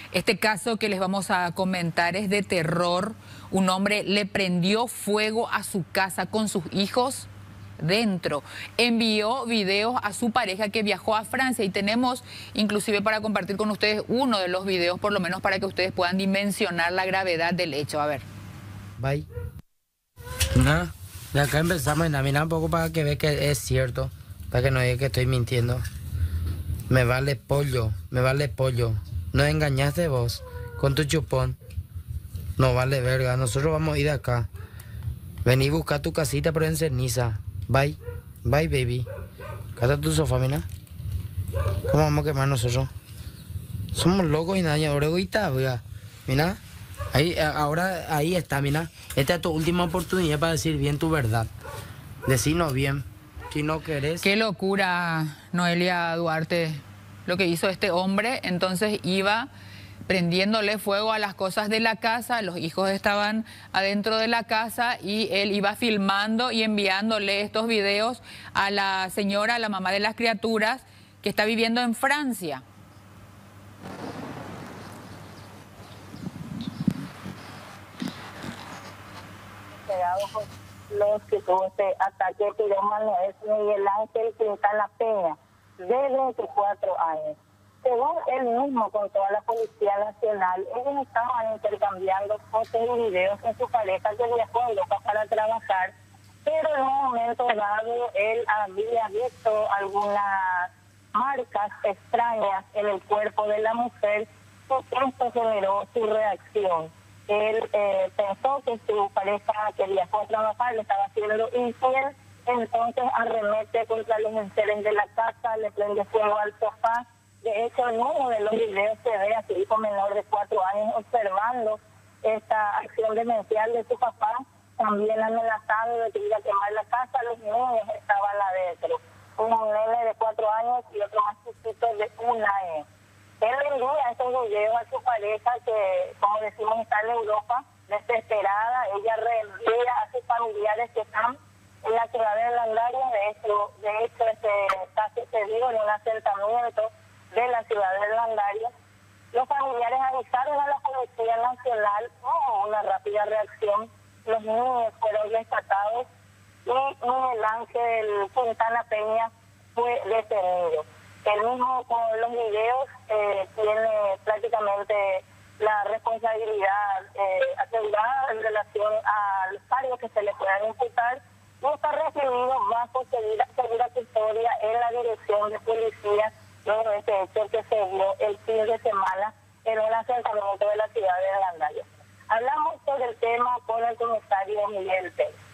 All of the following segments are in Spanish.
Este caso que les vamos a comentar es de terror. Un hombre le prendió fuego a su casa con sus hijos dentro. Envió videos a su pareja que viajó a Francia y tenemos inclusive para compartir con ustedes uno de los videos, por lo menos para que ustedes puedan dimensionar la gravedad del hecho. A ver. Bye. Mira, de acá empezamos a mirar un poco para que vea que es cierto, para que no diga que estoy mintiendo. Me vale pollo, me vale pollo. No engañaste vos con tu chupón. No vale verga, nosotros vamos a ir de acá. Vení a buscar tu casita pero en ceniza. Bye, bye baby. Cata tu sofá, mira. ¿Cómo vamos a quemar nosotros? Somos locos y nadie, oreguita, mira. Ahí, ahora ahí está, mira. Esta es tu última oportunidad para decir bien tu verdad. Decinos bien. Si no querés. Qué locura, Noelia Duarte, lo que hizo este hombre. Entonces iba prendiéndole fuego a las cosas de la casa, los hijos estaban adentro de la casa y él iba filmando y enviándole estos videos a la señora, a la mamá de las criaturas, que está viviendo en Francia. Los que tuvo este ataque pirómano es Miguel Ángel Quintana Peña, de 24 años. Según él mismo contó a la Policía Nacional, ellos estaban intercambiando fotos y videos con su pareja que viajó a Europa para trabajar, pero en un momento dado él había visto algunas marcas extrañas en el cuerpo de la mujer y esto generó su reacción. Él pensó que su pareja que viajó a trabajar le estaba haciendo infiel, entonces arremete contra los enseres de la casa, le prende fuego al sofá. De hecho, en uno de los videos se ve a su hijo menor de 4 años observando esta acción demencial de su papá, también amenazado de que iba a quemar la casa. Los niños estaban adentro, un nene de 4 años y otro más chiquito de 1 año. Él le envía estos videos a su pareja que, como decimos, está en Europa, desesperada. Ella reenvía a sus familiares que están en la ciudad de Landaria. De hecho, está sucedido en un asentamiento de la ciudad de Landaria. Los familiares avisaron a la Policía Nacional, hubo una rápida reacción. Los niños fueron rescatados y Miguel Ángel Quintana Peña fue detenido. Él mismo con los videos tiene prácticamente la responsabilidad asegurada en relación a los cargos que se le puedan imputar y está recibido bajo segura custodia en la dirección de policía luego de este hecho que se dio el fin de semana en un asentamiento de la ciudad de Landaria. Hablamos sobre el tema con el comisario Miguel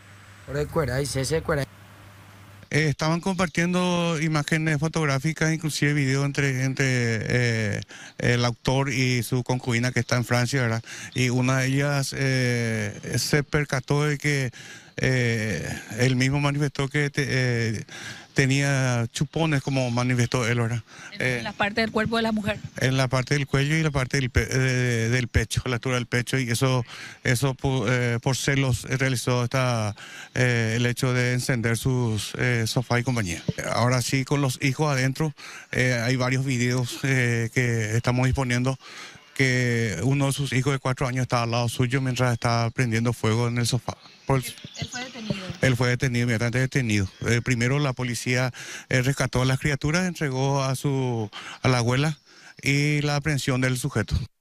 Pérez. Estaban compartiendo imágenes fotográficas, inclusive video entre el autor y su concubina que está en Francia, ¿verdad? Y una de ellas se percató de que él mismo manifestó que tenía chupones, como manifestó él, ¿verdad? En la parte del cuerpo de la mujer. En la parte del cuello y la parte del pecho, la altura del pecho, y eso por celos realizó el hecho de encender sus sofá y compañía. Ahora sí, con los hijos adentro, hay varios videos que estamos disponiendo, que uno de sus hijos de 4 años estaba al lado suyo mientras estaba prendiendo fuego en el sofá. Él fue detenido. Él fue detenido, inmediatamente detenido. Primero la policía rescató a las criaturas, entregó a la abuela y la aprehensión del sujeto.